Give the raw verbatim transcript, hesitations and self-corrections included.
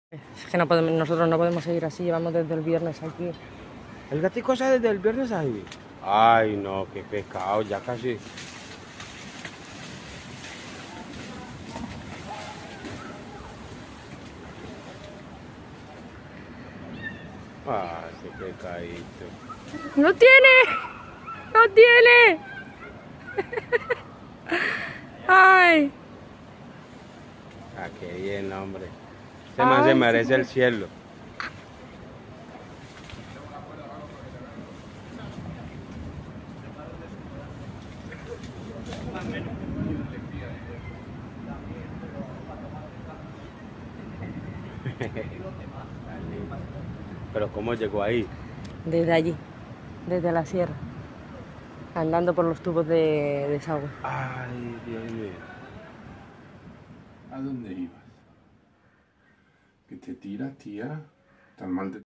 Es que no podemos, nosotros no podemos seguir así, llevamos desde el viernes aquí. ¿El gatico está desde el viernes ahí? Ay, no, qué pecado, ya casi. Ay, qué pecadito. ¡No tiene! ¡No tiene! ¡Ay! Ah, qué bien, hombre. Este man se merece el cielo. Pero ¿cómo llegó ahí? Desde allí, desde la sierra, andando por los tubos de desagüe. Ay, Dios mío. ¿A dónde ibas? ¿Que te tira, tía? ¿Tan mal te